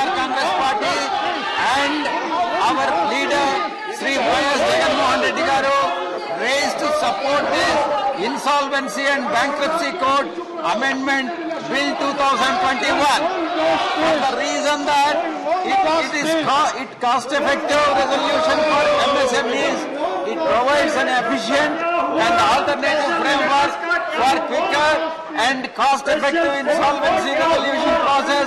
YSR Congress Party and our leader Sri Y.S. Jagan Mohan Reddy Garu raised to support this Insolvency and Bankruptcy Code Amendment Bill 2021 for the reason that it cost-effective resolution for MSMEs. It provides an efficient and alternative framework for quicker and cost-effective insolvency resolution process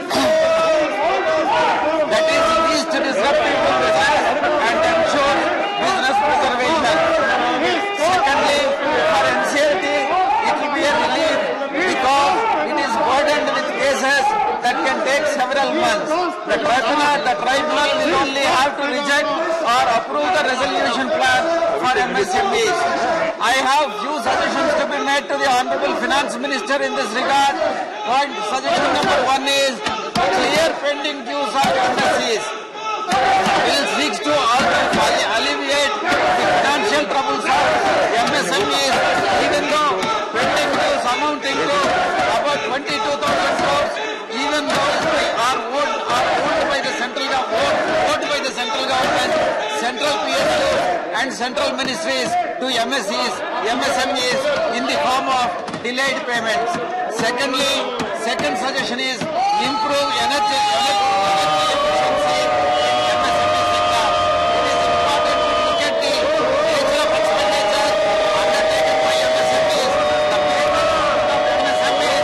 that is least disruptive to business and ensures business preservation. Secondly, for NCLT, it will be a relief because it is burdened with cases that can take several months. The tribunal will only have to reject or approve the resolution plan for MSMEs. I have few suggestions to be made to the Honorable Finance Minister in this regard. Suggestion number 1 is clear pending dues of MSEs. Bill seeks to alleviate the financial troubles of MSMEs, even though pending dues amounting to about 22,000 crores, even though are owed by the central government, central PSUs and central ministries to MSMEs in the form of delayed payments. Second suggestion is improve energy efficiency in MSME sector. It is important to look at the nature of expenditure undertaken by MSMEs. The payment of MSMEs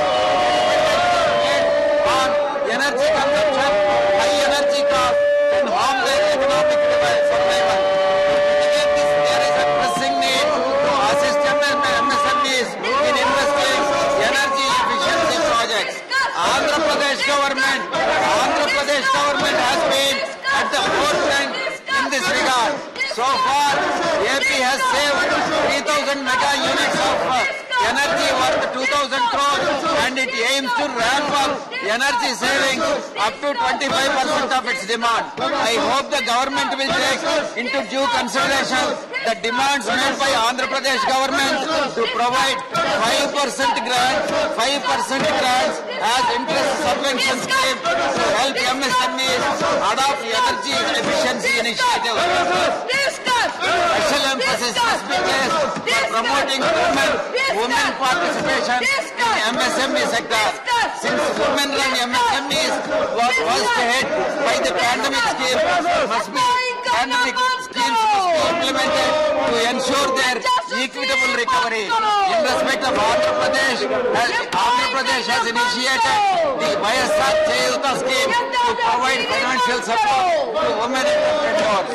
on energy consumption, high energy costs can harm their economic survival. To mitigate this, there is a pressing need to assist MSMEs in investing energy efficiency projects. Andhra Pradesh government has been at the forefront in this regard. So far, AP has saved 3,000 mega units of energy worth 2,000 crores and it aims to ramp up energy savings up to 25% of its demand. I hope the government will take into due consideration the demands made by Andhra Pradesh government to provide 5% grants as interest subvention scheme to help MSMEs adopt energy efficiency initiatives. Special emphasis must be placed on promoting women participation in MSME sector. Since women-run MSMEs were first hit by the pandemic schemes must be implemented to ensure their equitable recovery. In respect of Andhra Pradesh has initiated the YSR Chayuta scheme to provide financial support to women entrepreneurs.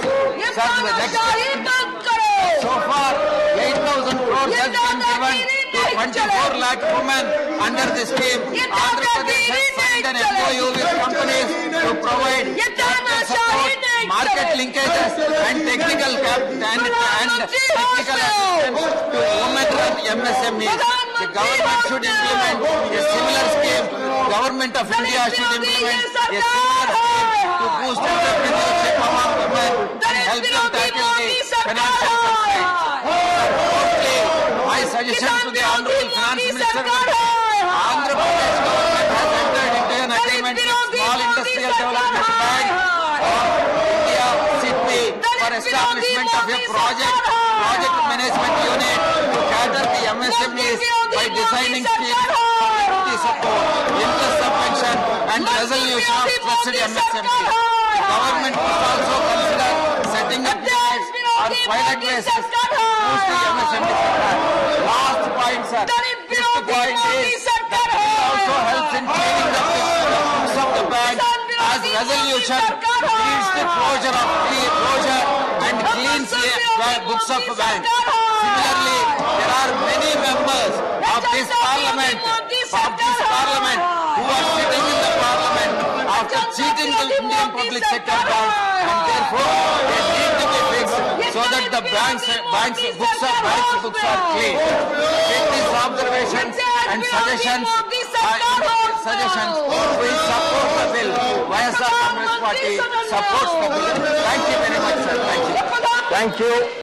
So far, 8,000 crores has been given to 24 lakh women under the scheme. Andhra Pradesh has signed an MOU with companies to provide support, market linkages and technical assistance to women-run MSMEs. The government should implement a similar scheme. Government of India should implement a similar scheme to boost entrepreneurship among women and help them tackle the financial constraints. Fourthly, my suggestion to the Honorable Finance Minister: Andhra Pradesh government has entered into an agreement with Small Industrial Development Bank of India (SIDBI) for establishment of a project management unit to cater the MSMEs by designing schemes for liquidity support, interest subvention and resolution of stressed MSMEs. The government must also consider setting up units on pilot basis to boost the MSME sector. Last point, sir. Fifth point is that it also helps in cleaning the books of the bank as resolution leads to closure and cleans the books of the bank. Similarly, there are many members of this parliament who are sitting in the parliament after cheating the Indian public sector bank, and therefore they need to be fixed so that the banks books are clean. With these observations and suggestions, we support the bill. YSR Congress Party supports the bill. Thank you very much, sir. Thank you.